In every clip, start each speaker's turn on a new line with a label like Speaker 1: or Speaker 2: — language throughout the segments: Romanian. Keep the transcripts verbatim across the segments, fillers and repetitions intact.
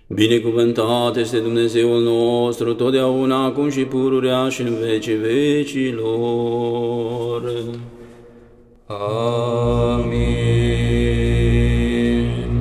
Speaker 1: Binecuvântat este Dumnezeul nostru, totdeauna, acum și pururea și în vecii vecilor. Amin.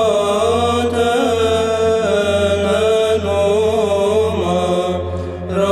Speaker 2: Ra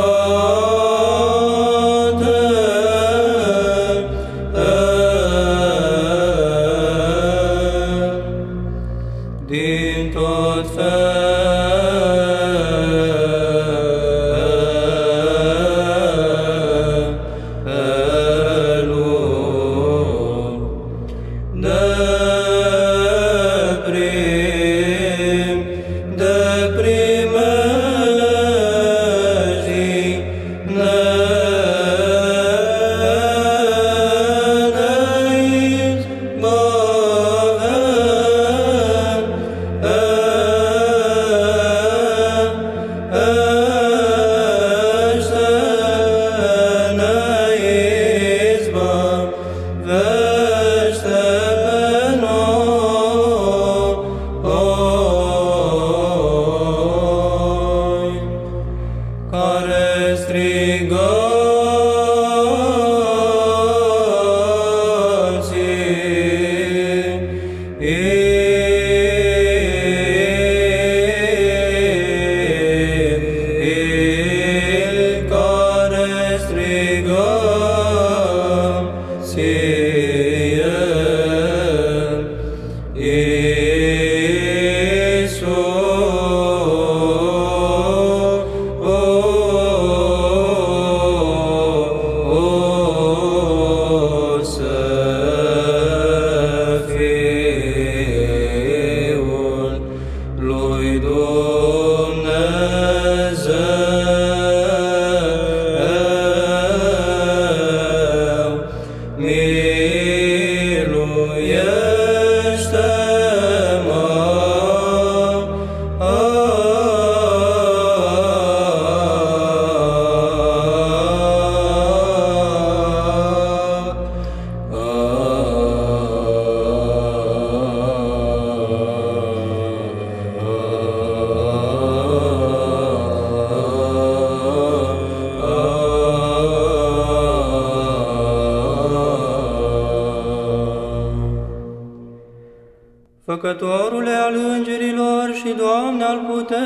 Speaker 2: Făcătorule al îngerilor și Doamne al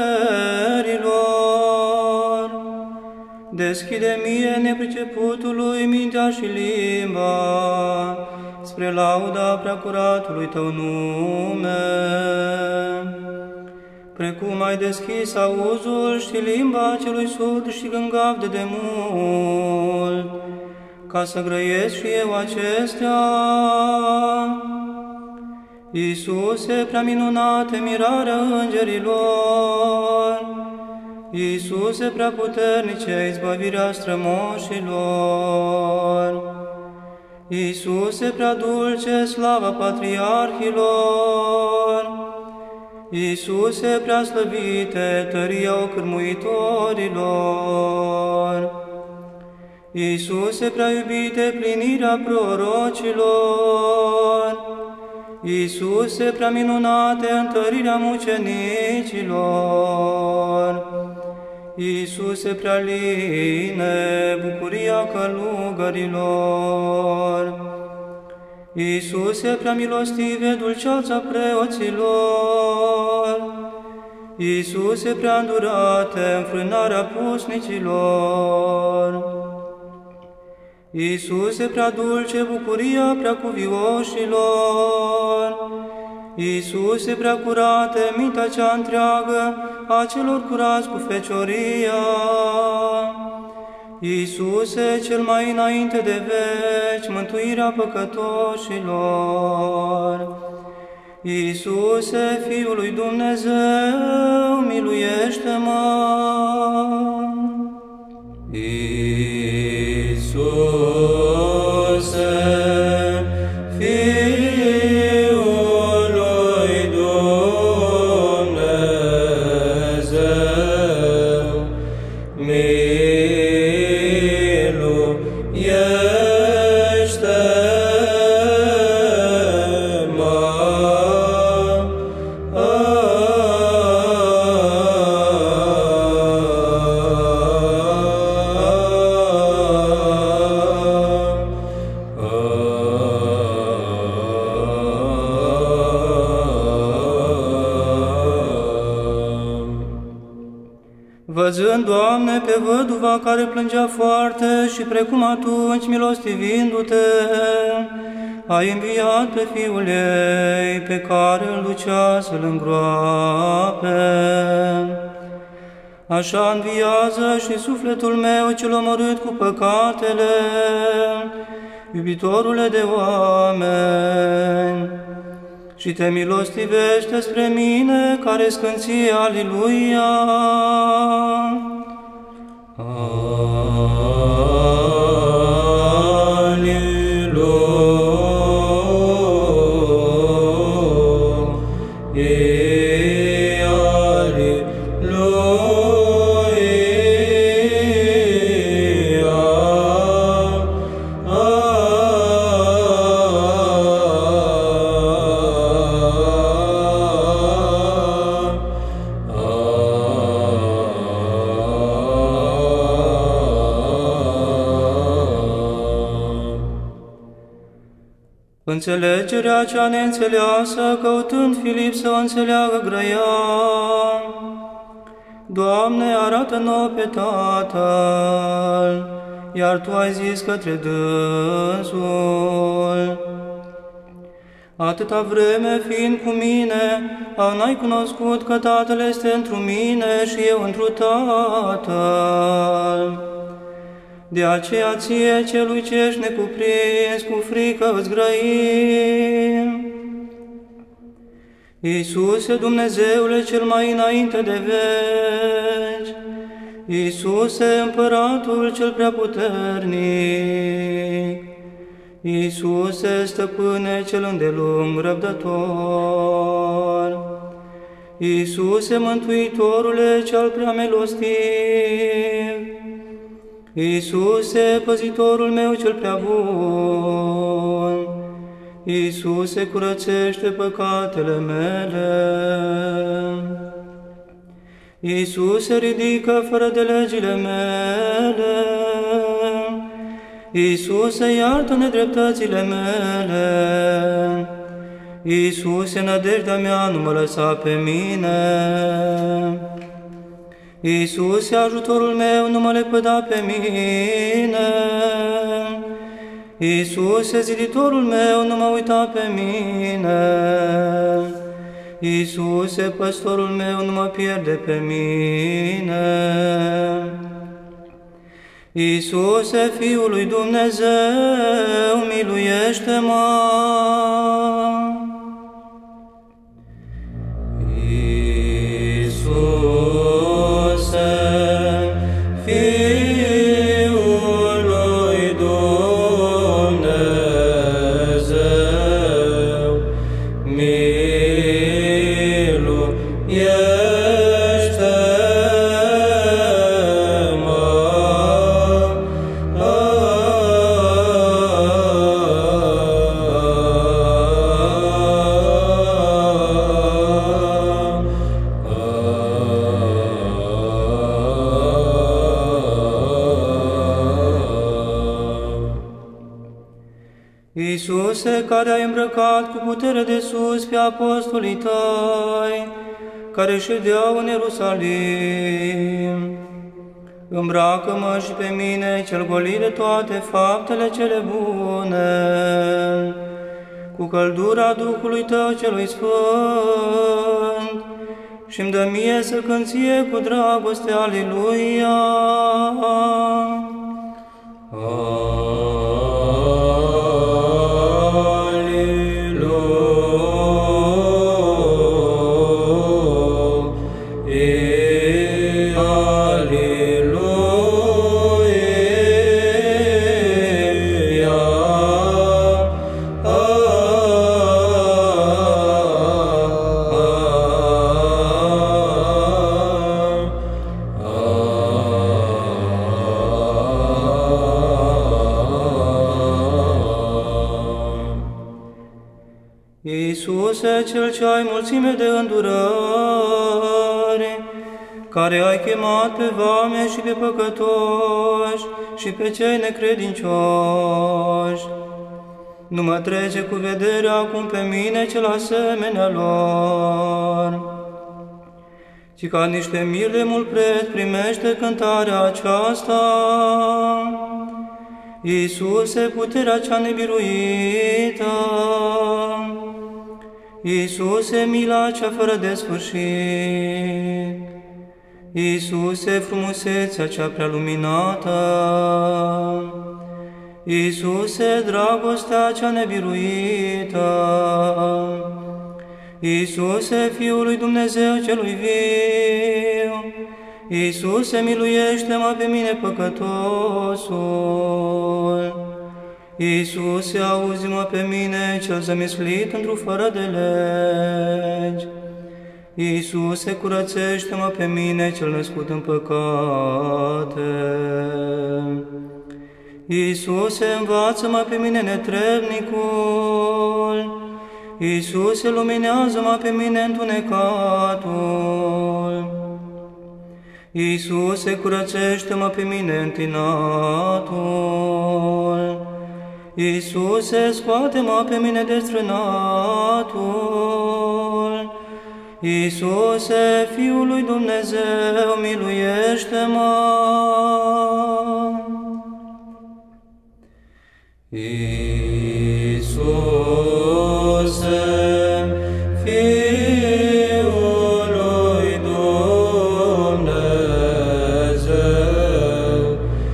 Speaker 2: puterilor, deschide mie nepriceputului mintea și limba, spre lauda preacuratului Tău nume. Precum ai deschis auzul și limba celui surd și gângav de demult, ca să grăiesc și eu acestea. Iisuse, prea minunate mirarea îngerilor, Iisuse, prea puternice izbăvirea strămoșilor, Iisuse, prea dulce slava patriarhilor, Iisuse, prea slăvite tăria ocârmuitorilor, Iisuse, prea iubite plinirea prorocilor, Iisuse, prea minunate întărirea mucenicilor, Iisuse, prea line bucuria călugărilor, Iisuse, prea milostive dulceața preoților, Iisuse, prea îndurate înfrânarea pusnicilor, Iisuse, prea dulce bucuria preacuvioșilor, Iisuse, prea curate mintea cea întreagă a celor curați cu fecioria, Iisuse, cel mai înainte de veci, mântuirea păcătoșilor, Iisuse, Fiul lui Dumnezeu, miluiește-mă! Iisuse, Fiul lui Dumnezeu, miluiește-mă! Văzând, Doamne, pe văduva care plângea foarte și precum atunci, milostivindu-te, ai înviat pe Fiul ei, pe care îl ducea să-l îngroape. Așa înviază și sufletul meu cel omorât cu păcatele, iubitorule de oameni, și te milostivește spre mine, care scânție, Aliluia! Înțelegerea cea neînțeleasă, căutând Filip să o înțeleagă, grăia. Doamne, arată nouă pe Tatăl, iar Tu ai zis către dânsul. Atâta vreme fiind cu mine, a n-ai cunoscut că Tatăl este întru mine și eu întru Tatăl. De aceea ție, celui ce ești necuprins, cu frică îți grăim. Iisuse, Dumnezeule cel mai înainte de veci, Iisuse, Împăratul cel preaputernic, Iisuse, Stăpâne cel îndelung răbdător, Iisuse, Mântuitorule cel prea milostiv, Iisuse, Păzitorul meu cel prea bun, Iisuse, curățește păcatele mele. Iisuse, ridică fără de legile mele. Iisuse, iartă nedreptățile mele. Iisuse, nădejdea mea, nu mă lăsa pe mine. Iisuse, ajutorul meu, nu mă lepăda pe mine. Iisuse, ziditorul meu, nu mă uita pe mine. Iisuse, păstorul meu, nu mă pierde pe mine. Iisuse, Fiul lui Dumnezeu, miluiește-mă! Iisuse, Fiul lui Dumnezeu, Iisuse, care ai îmbrăcat cu putere de sus pe apostolii Tăi, care ședeau în Ierusalim, îmbracă-mă și pe mine, cel golit de toate faptele cele bune, cu căldura Duhului Tău celui Sfânt, și-mi dă mie să cânt ție cu dragoste, Aleluia! Iisuse, Cel ce ai mulțime de îndurări, care ai chemat pe vame și pe păcătoși și pe cei necredincioși, nu mă trece cu vederea acum pe mine cel asemenea lor, ci ca niște mile mult preț primește cântarea aceasta. Iisuse, puterea cea nebiruită, Iisuse, mila cea fără de sfârșit, Iisuse, frumusețea cea prea luminată, Iisuse, dragostea cea nebiruită, Iisuse, Fiul lui Dumnezeu celui viu, Iisuse, miluiește-mă pe mine păcătosul, Iisuse, auzi-mă pe mine, cel zămislit într-o fără de legi. Iisuse, curățește-mă pe mine, cel născut în păcate. Iisuse, învață-mă pe mine netrebnicul. Iisuse, luminează-mă pe mine întunecatul. Iisuse, curățește-mă pe mine întinatul. Iisuse, scoate-mă pe mine destrânatul. Iisuse, Fiul lui Dumnezeu, miluiește-mă. Iisuse, Fiul lui Dumnezeu,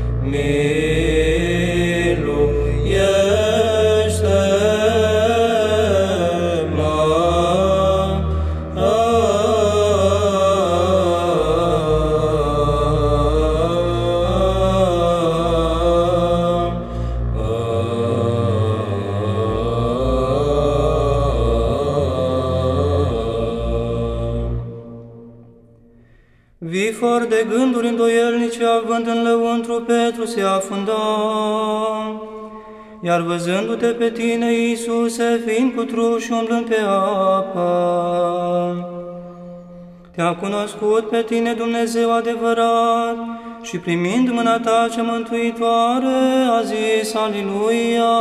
Speaker 2: Vifor de gânduri îndoielnice, având în lăuntru, Petru se afunda, iar văzându-te pe tine, Iisuse, fiind cu trup și umblând pe apă, te-a cunoscut pe tine Dumnezeu adevărat și primind mâna ta cea mântuitoare, a zis Aliluia.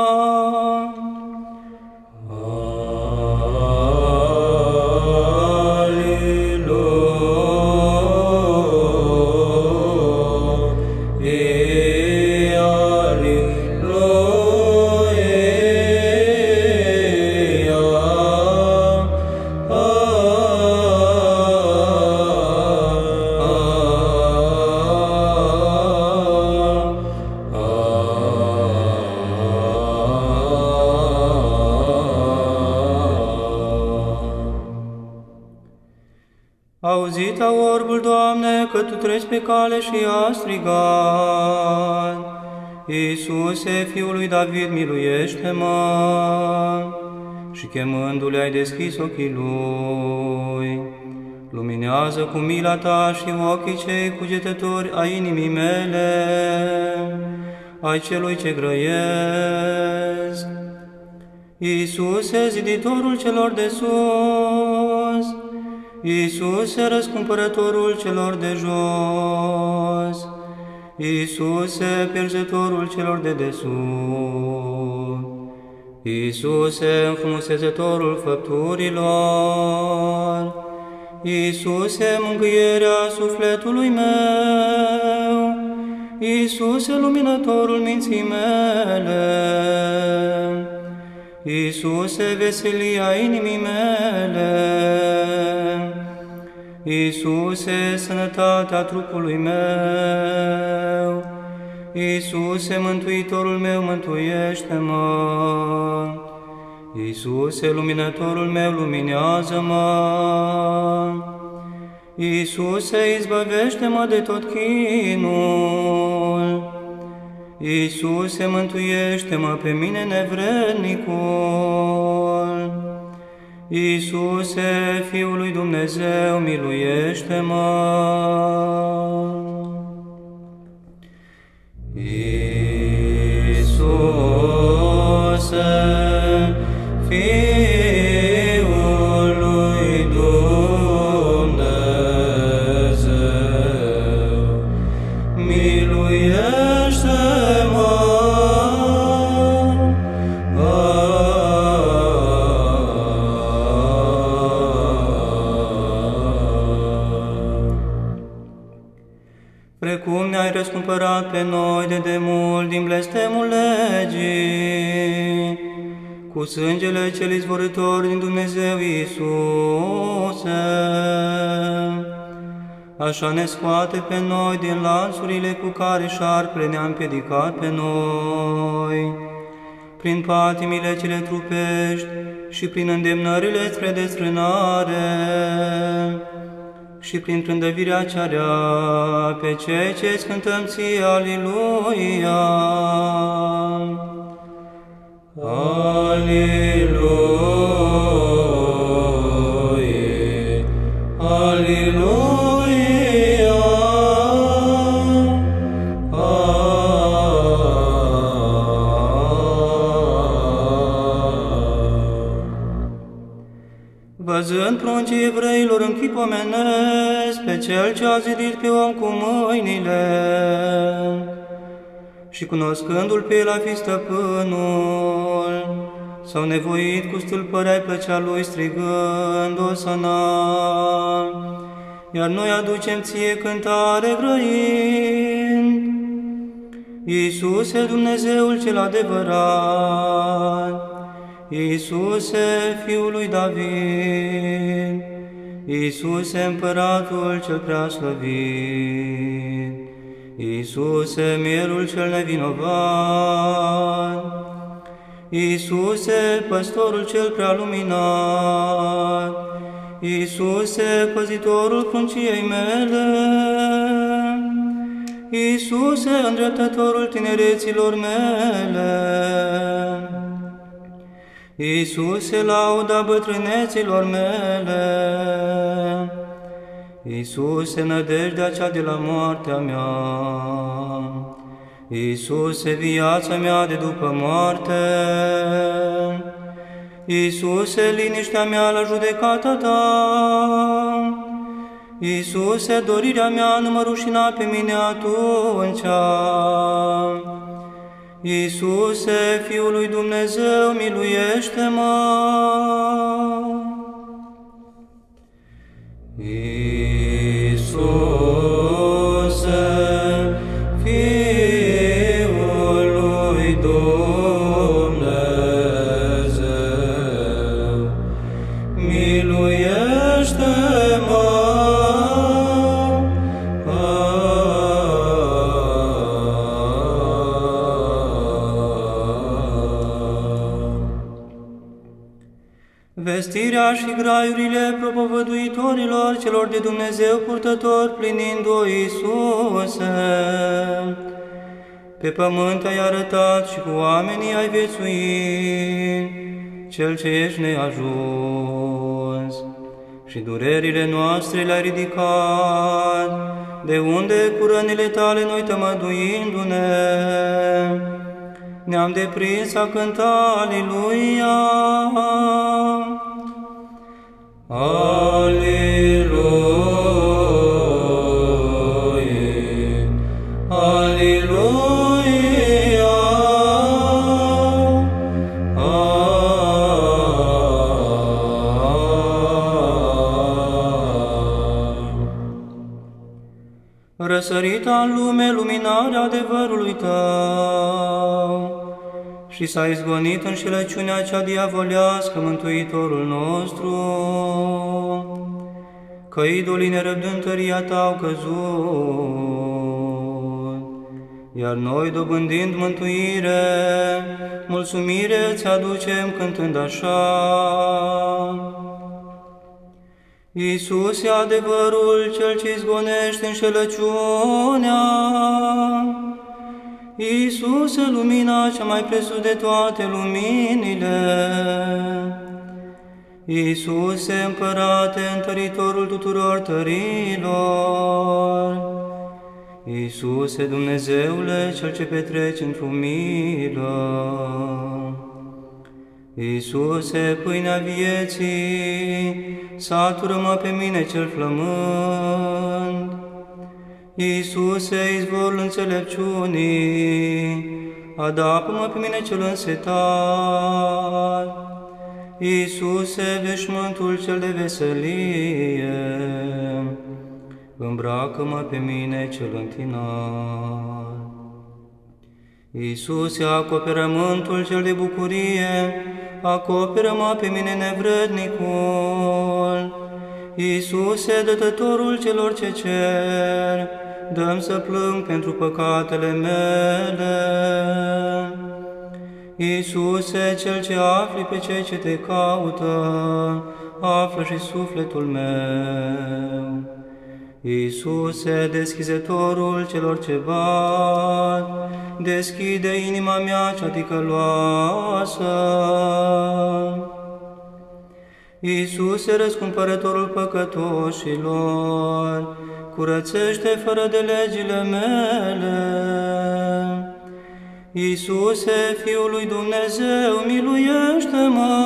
Speaker 2: Auzit a orbul, Doamne, că Tu treci pe cale și a strigat: Iisuse, Fiul lui David, miluiește-mă! Și chemându-le ai deschis ochii lui. Luminează cu mila Ta și ochii cei cugetători ai inimii mele, ai celui ce grăiesc. Iisuse, ziditorul celor de sus, Iisuse, răscumpărătorul celor de jos, Iisuse, pierzătorul celor de desubt, Iisuse, înfrumusețătorul făpturilor, Iisuse, mângâierea sufletului meu, Iisuse, luminătorul minții mele, Iisuse, veselia inimii mele, Iisuse, sănătatea trupului meu, Iisuse, mântuitorul meu, mântuiește-mă, Iisuse, luminătorul meu, luminează-mă, Iisuse, izbăvește-mă de tot chinul, Iisuse, mântuiește-mă pe mine nevrednicul, Iisuse, Fiul lui Dumnezeu, miluiește-mă! Iisuse, Fiul lui Dumnezeu, miluiește-mă! Precum ne-ai răscumpărat pe noi de demult din blestemul legii, cu sângele cel izvorător din Dumnezeu Iisuse, așa ne scoate pe noi din lanțurile cu care șarpele ne-a împiedicat pe noi, prin patimile cele trupești și prin îndemnările spre destrânare, și prin trândăvirea cea rea pe cei ce-ți cântăm ție, Aliluia! Aliluia! Aliluia! Văzând pruncii evreilor în chip omenesc pe Cel ce a zidit pe om cu mâinile și cunoscându-l pe el a fi stăpânul, s-au nevoit cu stâlpări ai plăcea lui strigând Osana, iar noi aducem ție cântare grăind. Iisuse, Dumnezeul cel adevărat, Iisuse, Fiul lui David, Iisuse, Împăratul cel preaslăvit, Iisuse, Mielul cel nevinovat, Iisuse, Păstorul cel prealuminat, Iisuse, Păzitorul prunciei mele, Iisuse, Îndreptătorul tinereților mele, Iisuse, lauda bătrâneților mele, Iisuse, nădejdea cea de la moartea mea, Iisuse, viața mea de după moarte, Iisuse, liniștea mea la judecata ta, Iisuse, dorirea mea nu mă rușina pe mine atunci, Iisuse, Fiul lui Dumnezeu, miluiește-mă! Iisuse, Fiul lui Dumnezeu, miluiește-mă! Vestirea și graiurile propovăduitorilor celor de Dumnezeu purtători, plinind-o, Iisuse. Pe pământ ai arătat și cu oamenii ai viețuit, Cel ce ești neajuns, și durerile noastre le-ai ridicat, de unde cu rănile tale noi tămăduindu-ne, ne-am deprins a cânta Aliluia. Aliluia, Aliluia, răsărita în lume luminarea adevărului tău, și s-a izgonit înșelăciunea cea diavolească, Mântuitorul nostru, că idolii nerăbdând tăria ta au căzut, iar noi, dobândind mântuire, mulțumire ți aducem cântând așa. Iisus e adevărul cel ce izgonește înșelăciunea, Iisuse, lumina cea mai presus de toate luminile, Iisuse, Împărate, întăritorul tuturor tărilor, Iisuse, Dumnezeule, Cel ce petreci într-o milă, Iisuse, pâinea vieții, satură-mă pe mine cel flămând, Iisuse, izvorul înțelepciunii, adapă-mă pe mine cel însetat, Iisuse, veșmântul cel de veselie, îmbracă-mă pe mine cel întinat. Iisuse, acoperământul cel de bucurie, acoperă-mă pe mine nevrednicul, Iisuse, dătătorul celor ce cer, dă-mi să plâng pentru păcatele mele. Iisuse, Cel ce afli pe cei ce te caută, află și sufletul meu. Iisuse, deschizătorul celor ce bat, deschide inima mea cea ticăloasă. Iisuse, răscumpărătorul păcătoșilor, curățește fără de legile mele. Iisuse, Fiul lui Dumnezeu, miluiește-mă!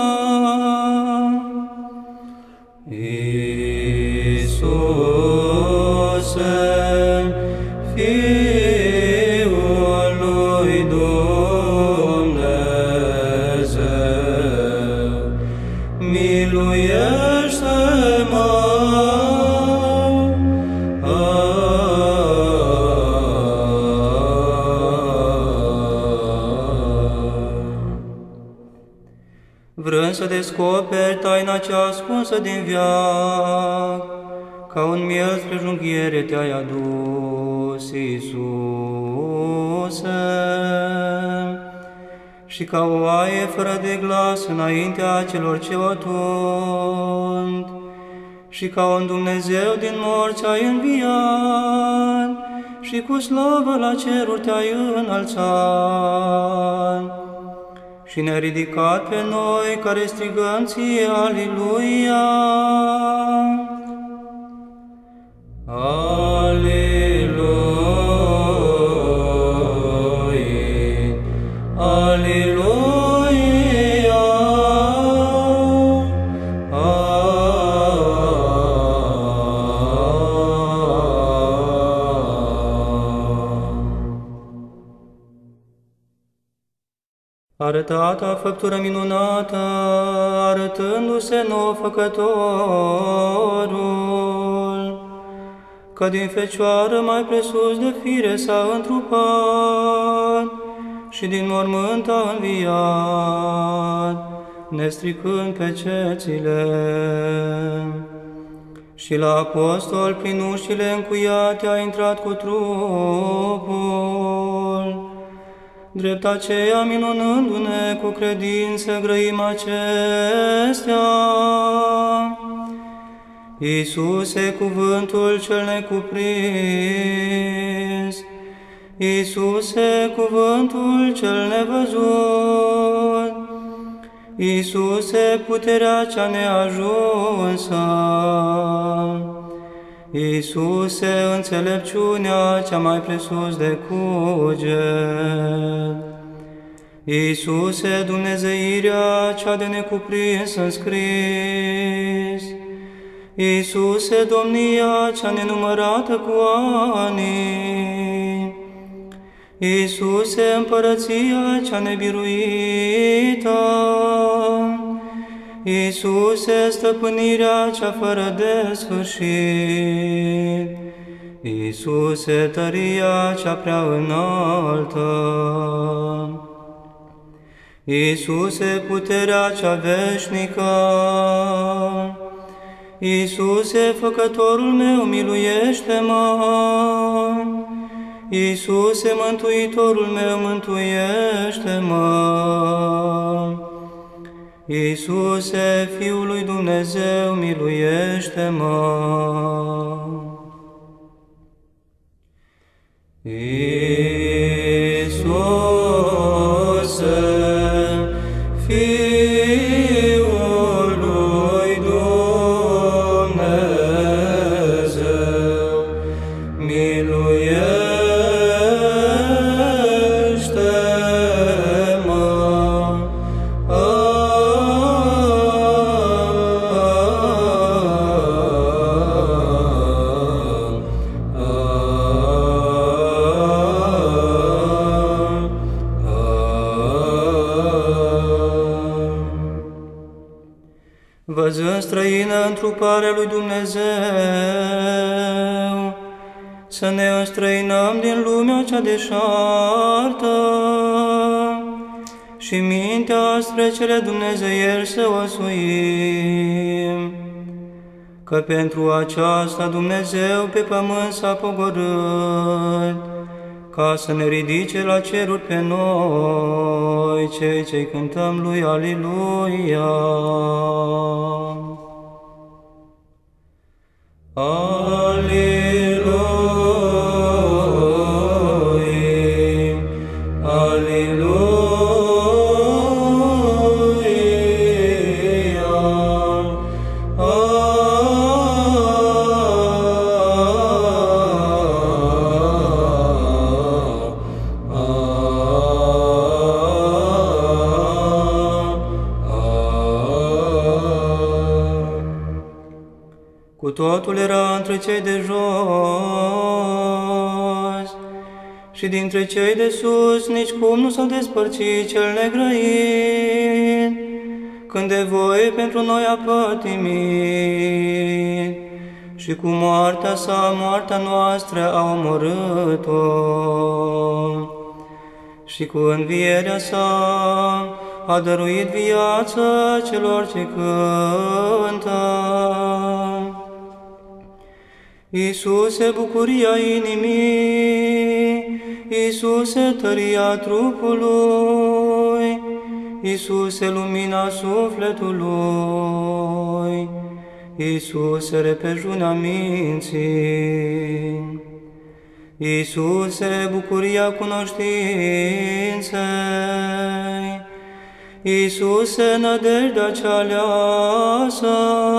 Speaker 2: Iisuse, Fiul lui vrând să descoperi taina cea ascunsă din veac, ca un miel spre junghiere te-ai adus, Iisuse, și ca o oaie fără de glas înaintea celor ce o tund, și ca un Dumnezeu din morți ai înviat, și cu slavă la ceruri te-ai înălțat. Și ne-ai ridicat pe noi care strigăm ție, Aliluia! Aliluia! Aliluia! Arătata făptură minunată, arătându-se nou Făcătorul, că din Fecioară mai presus de fire s-a întrupat și din mormânt a înviat, nestricând pecețile. Și la apostol prin ușile încuiate a intrat cu trupul, drept aceea minunându-ne cu credință grăim acestea. Iisuse, cuvântul cel necuprins, Iisuse, cuvântul cel nevăzut, Iisuse, puterea cea neajunsă, Iisuse, înțelepciunea cea mai presus de cuget, Iisuse, dumnezeirea cea de necuprins în scris, Iisuse, domnia cea nenumărată cu ani, Iisuse, împărăția cea nebiruită, Iisuse, stăpânirea cea fără de sfârșit, Iisuse, tăria cea prea înaltă, Iisuse, puterea cea veșnică, Iisuse, Făcătorul meu, miluiește-mă! Iisuse, Mântuitorul meu, mântuiește-mă! Iisuse, Fiul lui Dumnezeu, miluiește-mă! Iisuse, Fiul lui Dumnezeu, miluiește-mă! Văzând străină întruparea lui Dumnezeu, să ne înstrăinăm din lumea cea deșartă și mintea spre cele dumnezeieri să o suim, că pentru aceasta Dumnezeu pe pământ s-a pogorât, ca să ne ridice la ceruri pe noi, cei ce cântăm lui Aliluia. Aliluia, Aliluia, Cu totul era între cei de jos și dintre cei de sus nici cum nu s-a despărțit cel negrăit, când de voi pentru noi a pătimit și cu moartea sa, moartea noastră a omorât-o, și cu învierea sa a dăruit viață celor ce cântă. Iisuse, bucuria inimii, Iisuse, tăria trupului, Iisuse, lumina sufletului, Iisuse, repejunea minții, Iisuse, bucuria cunoștinței, Iisuse, nădejdea cea aleasă,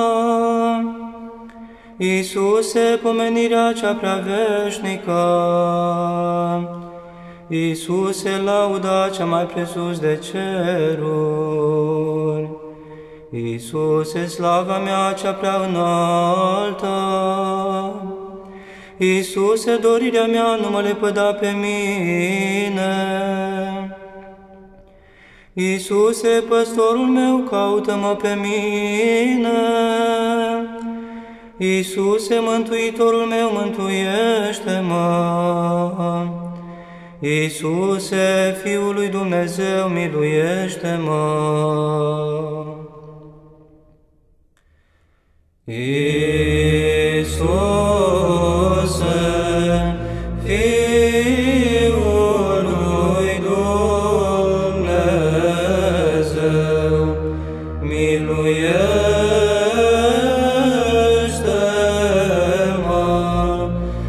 Speaker 2: Iisuse, pomenirea cea prea veșnică, Iisuse, lauda cea mai presus de ceruri, Iisuse, slava mea cea prea înaltă, Iisuse, dorirea mea nu mă lepăda pe mine, Iisuse, păstorul meu, caută-mă pe mine, Iisuse, mântuitorul meu, mântuiește-mă, Iisuse, Fiul lui Dumnezeu, miluiește-mă. Iisuse, Fiul lui Dumnezeu, miluiește-mă.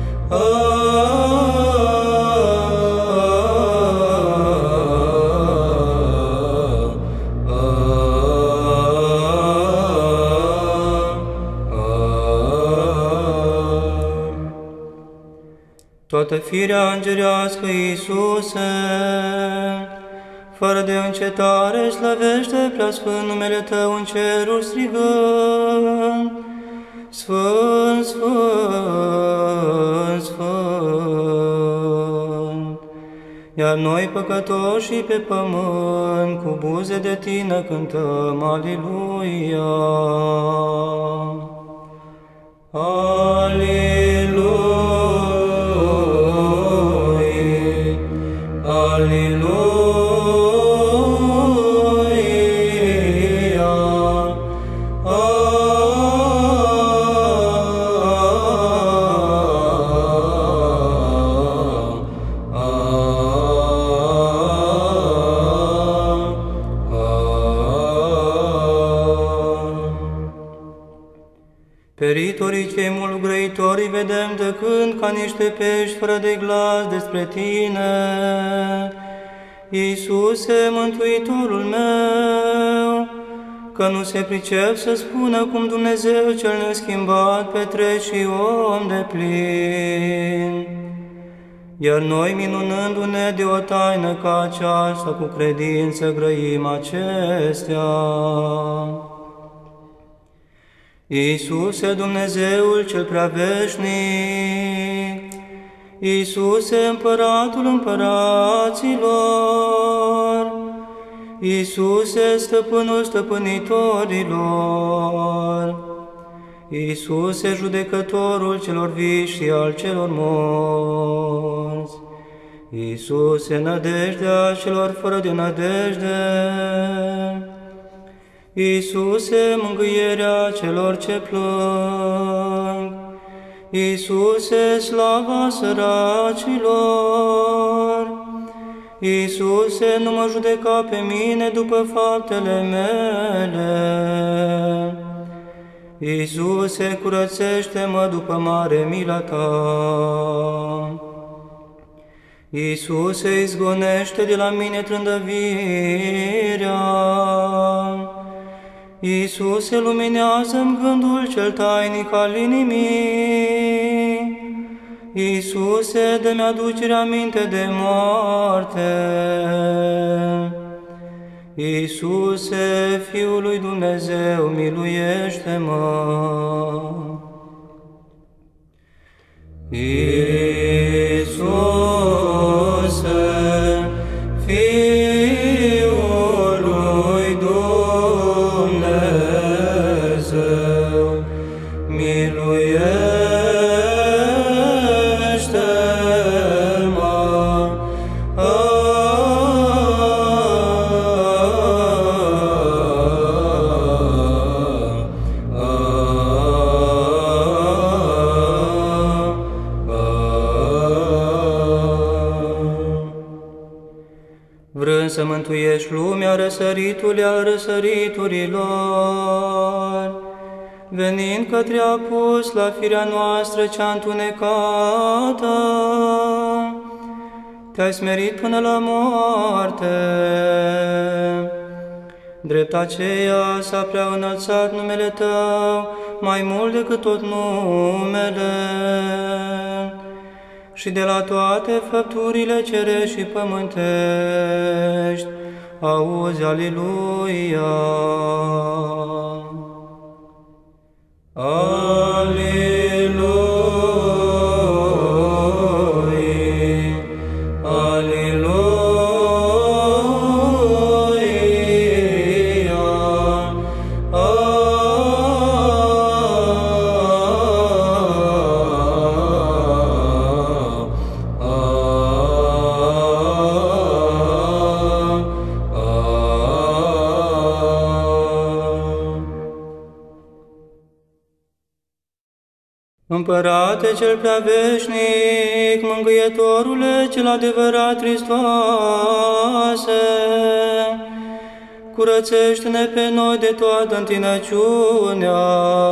Speaker 2: Toată firea îngerească, Iisuse, fără de încetare, slăvește preasfânt numele Tău în ceruri, strigând: Sfânt, Sfânt, Sfânt. Iar noi, păcătoșii pe pământ, cu buze de Tine cântăm Aliluia. Aliluia. Peritorii cei mult grăitorii vedem de când ca niște pești fără de glas despre Tine. Iisuse, Mântuitorul meu, că nu se pricep să spună cum Dumnezeu cel neschimbat petreci și om de plin. Iar noi, minunându-ne de o taină ca aceasta, cu credință grăim acestea. Iisuse, Dumnezeul cel prea veșnic, Iisuse, Împăratul împăraților, Iisuse, Stăpânul stăpânitorilor, Iisuse, Judecătorul celor vii și al celor morți, Iisuse, nădejdea celor fără de nădejde, Iisuse, mângâierea celor ce plâng, Iisuse, slava săracilor, Iisuse, nu mă judeca pe mine după faptele mele, Iisuse, curățește-mă după mare mila Ta, Iisuse, izgonește de la mine trândăvirea, Iisuse, luminează-mi gândul cel tainic al inimii, Iisuse, dă-mi aducere aminte de moarte, Iisuse, Fiul lui Dumnezeu, miluiește-mă. Iisuse, Fiul lui Dumnezeu, miluiește-mă. vrând să mântuiești lumea, răsăritule al răsăriturilor, venind către apus la firea noastră cea întunecată, te-ai smerit până la moarte. Drept aceea s-a prea înălțat numele Tău mai mult decât tot numele, și de la toate făpturile cerești și pământești, auzi, Aliluia! Aliluia! Împărate cel prea veșnic, mângâietorule cel adevărat Hristoase, curățește-ne pe noi de toată întinăciunea,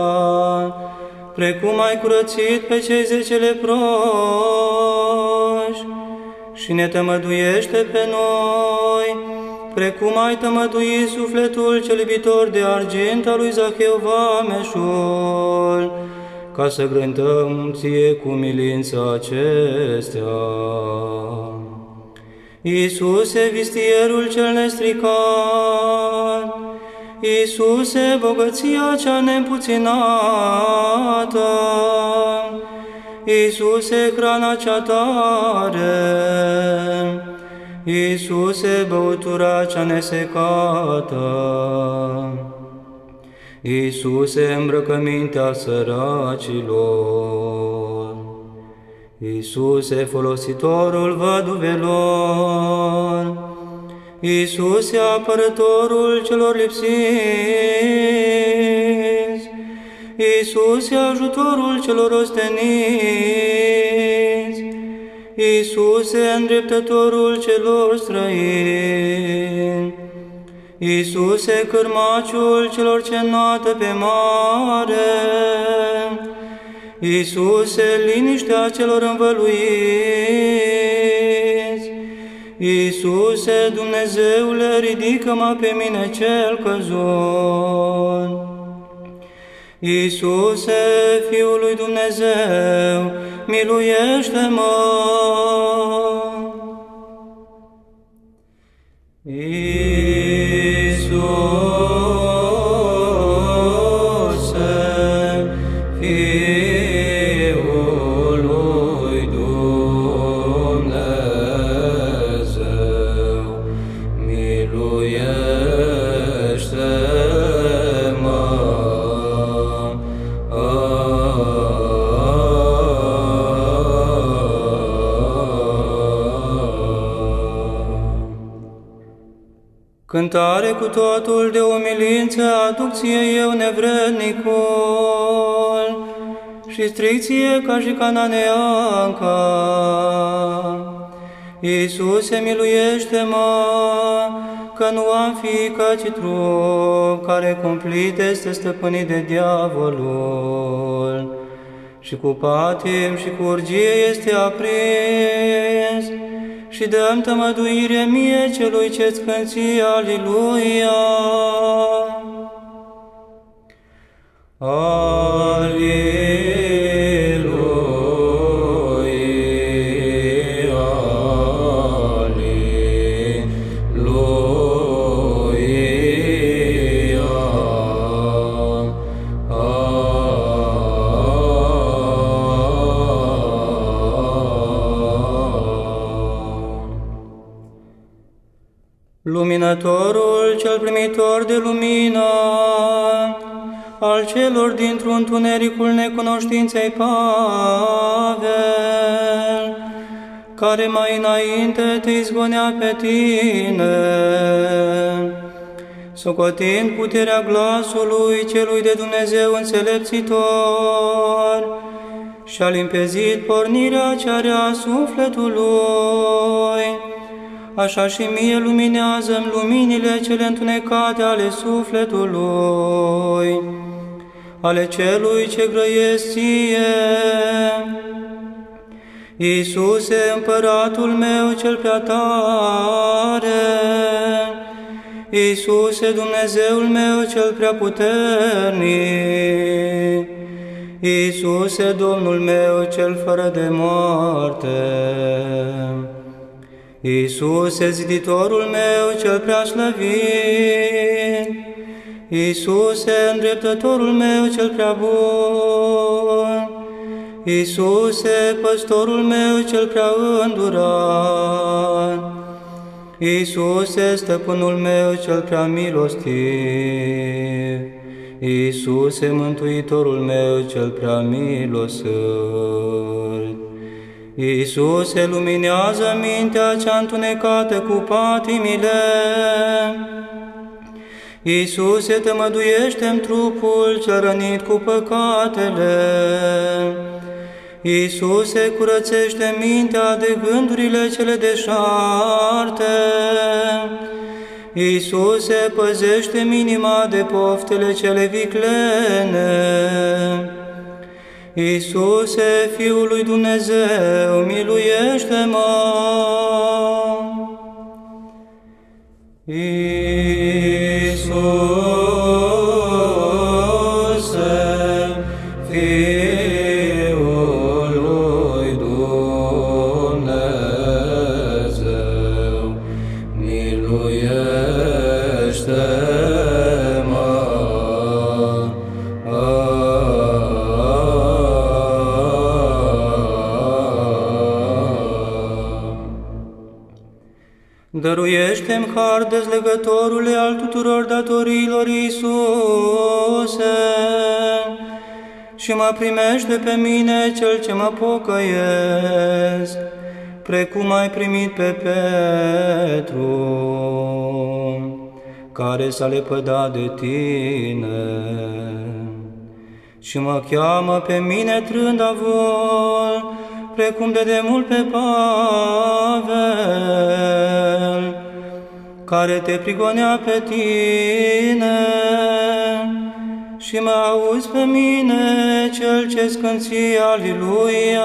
Speaker 2: precum ai curățit pe cei zece leproși, și ne tămăduiește pe noi, precum ai tămăduit sufletul cel iubitor de argint al lui Zacheu vameșul, ca să grântăm ție cu milință acestea. Iisuse, vistierul cel nestricat, Iisuse, bogăția cea neîmpuținată, Iisuse, hrana cea tare, Iisuse, băutura cea nesecată, Iisuse, îmbrăcămintea săracilor, Iisuse, folositorul văduvelor, Iisuse, apărătorul celor lipsiți, Iisuse, ajutorul celor osteniți, Iisuse, îndreptătorul celor străini, Iisuse, cârmaciul celor ce înnoată pe mare, Iisuse, liniștea celor învăluiți, Iisuse, Dumnezeule, ridică-mă pe mine cel căzut. Iisuse, Fiul lui Dumnezeu, miluiește-mă! Cântare cu totul de umilință aduc ție eu nevrednicul, și stricție ca și cananeanca. Iisuse, miluiește-mă, că nu am fiică, ci trup, care cumplit este stăpânit de diavolul, și cu patim și cu urgie este aprins, și dăm tămăduire mie celui ce-ți cânt ție, Aliluia! Aliluia! Luminătorul cel primitor de lumină, al celor dintr-un întunericul necunoștinței Pavel, care mai înainte te izgonea pe tine, socotind puterea glasului celui de Dumnezeu înțelepțitor, și-a limpezit pornirea cea rea sufletului, așa și mie luminează-mi luminile cele întunecate ale sufletului, ale celui ce grăiesc ție. Iisuse, Împăratul meu cel prea tare, Iisuse, Dumnezeul meu cel prea puternic, Iisuse, Domnul meu cel fără de moarte, Iisuse, Ziditorul meu cel prea slăvit, Iisuse, Îndreptătorul meu cel prea bun, Iisuse, Păstorul meu cel prea îndurat, Iisuse, Stăpânul meu cel prea milostiv, Iisuse, Mântuitorul meu cel prea milosând, Iisuse, luminează mintea cea întunecată cu patimile, Iisuse, tămăduiește-mi trupul cel rănit cu păcatele, Iisuse, curățește mintea de gândurile cele deșarte, Iisuse, păzește-mi inima de poftele cele viclene, Iisuse, Fiul lui Dumnezeu, miluiește-mă! Iisuse, Fiul lui Dumnezeu, miluiește-mă! Dăruiește-mi har dezlegătorule al tuturor datoriilor, Iisuse, și mă primește pe mine cel ce mă pocăiesc, precum ai primit pe Petru, care s-a lepădat de tine, și mă cheamă pe mine trândavol, precum de demult pe Pavel, care te prigonea pe tine, și mă auzi pe mine, cel ce scânții, Aliluia!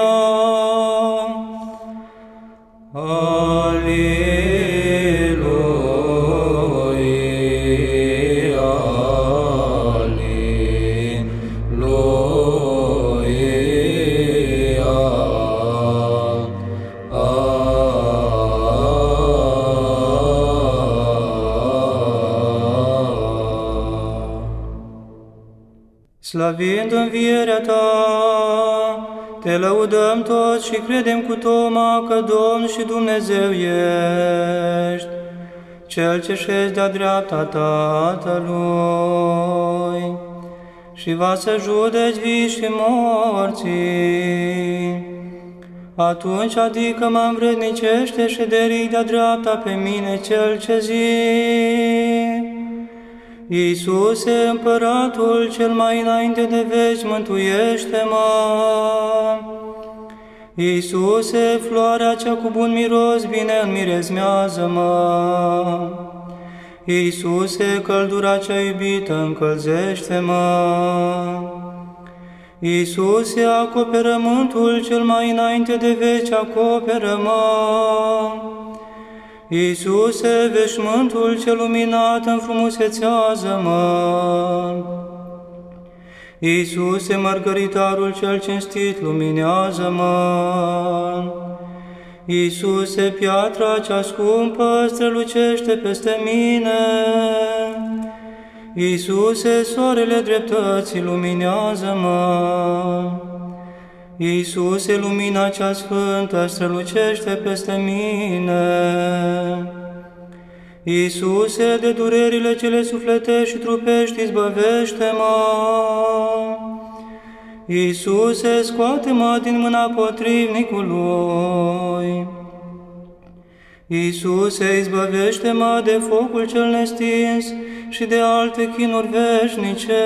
Speaker 2: Aliluia! Slăvind învierea ta, te lăudăm toți și credem cu Toma că Domn și Dumnezeu ești, Cel ce șezi de-a dreapta Tatălui, și va să judeci vii și morții. Atunci, adică mă învrednicește șederii de-a dreapta pe mine, Cel ce zic: Iisuse, Împăratul cel mai înainte de veci, mântuiește-mă! Iisuse, floarea cea cu bun miros, bine înmirezmează-mă! Iisuse, căldura cea iubită, încălzește-mă! Iisuse, acoperământul cel mai înainte de veci, acoperă-mă! Iisuse, veșmântul cel luminat, înfrumusețează-mă! Iisuse, mărgăritarul cel cinstit, luminează-mă! Iisuse, piatra cea scumpă, strălucește peste mine! Iisuse, soarele dreptății, luminează-mă! Iisuse, lumina cea sfântă, strălucește peste mine! Iisuse, de durerile cele sufletești și trupești, izbăvește-mă! Iisuse, scoate-mă din mâna potrivnicului! Iisuse, izbăvește-mă de focul cel nestins și de alte chinuri veșnice!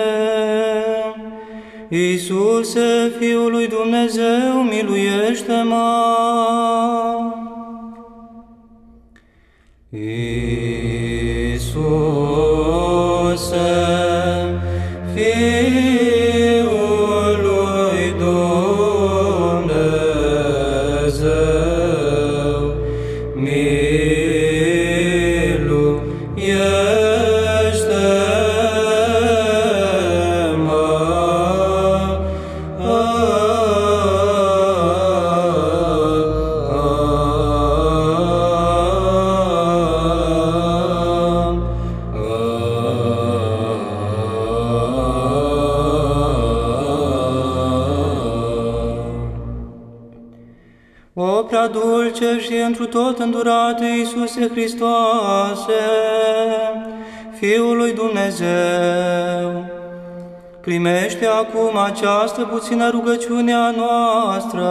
Speaker 2: Iisuse, Fiul lui Dumnezeu, miluiește-mă! Iisuse, Fiul lui Dumnezeu, miluiește-mă. O prea dulce și întru tot îndurate Iisuse Hristoase, Fiul lui Dumnezeu, primește acum această puțină rugăciune a noastră,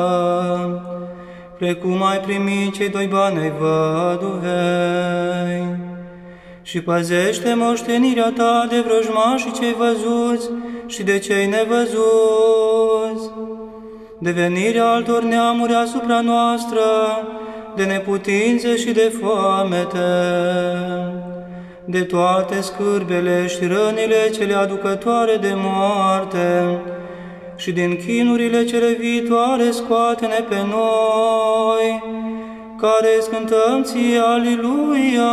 Speaker 2: precum ai primit cei doi bani ai văduvei, și păzește moștenirea ta de vrăjmașii cei văzuți și de cei nevăzuți, de venirea altor neamuri asupra noastră, de neputințe și de foamete, de toate scârbele și rănile cele aducătoare de moarte, și din chinurile cele viitoare scoate-ne pe noi, care îți cântăm ție, Aliluia!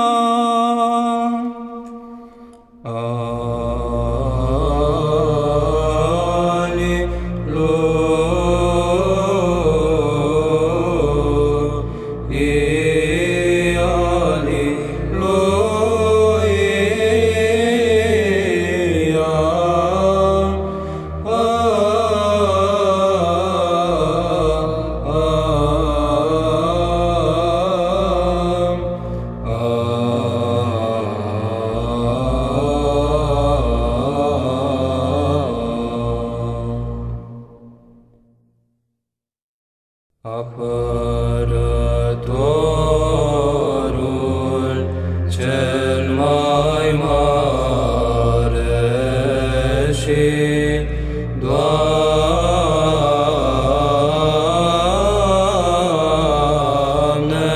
Speaker 2: Apărătorul cel mai mare și Doamne,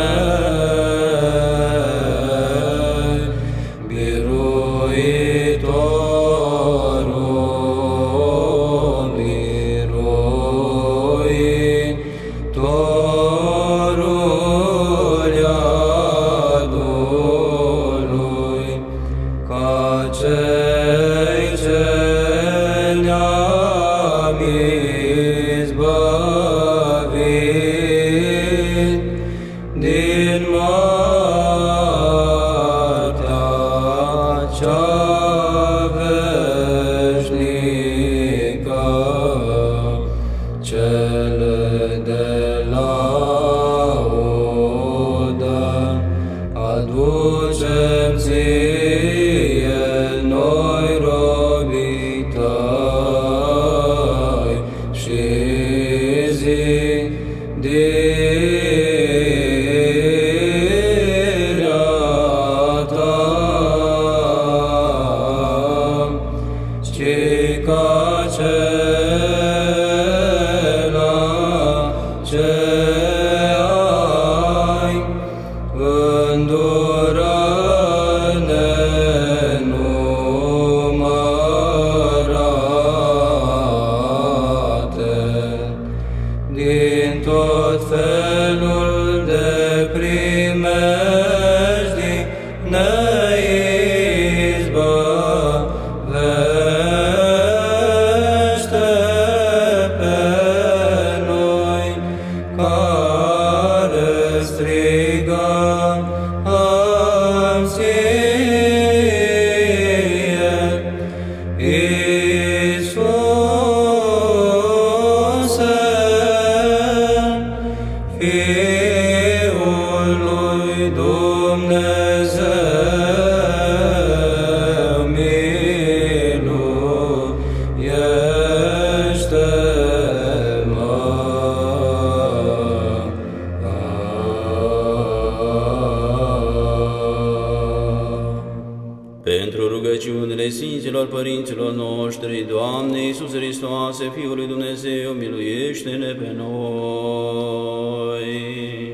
Speaker 2: biruitorul, biruitorul iadului, ca cei ce ne-am izbăvit din moartea cea veșnică, cele de laudă aducem ție, noi robii tăi, și zidirea ta, ci ca acela ce ai îndură-ne numărate din tot felul de primejdii, ne izbăvește pe noi, care strigăm ție, Iisuse, Fiul lui Dumnezeu, miluiește-mă.
Speaker 1: Pentru rugăciunile Sfinților Părinților noștri, Doamne Iisuse Hristoase, Fiul lui Dumnezeu, miluiește-ne pe noi!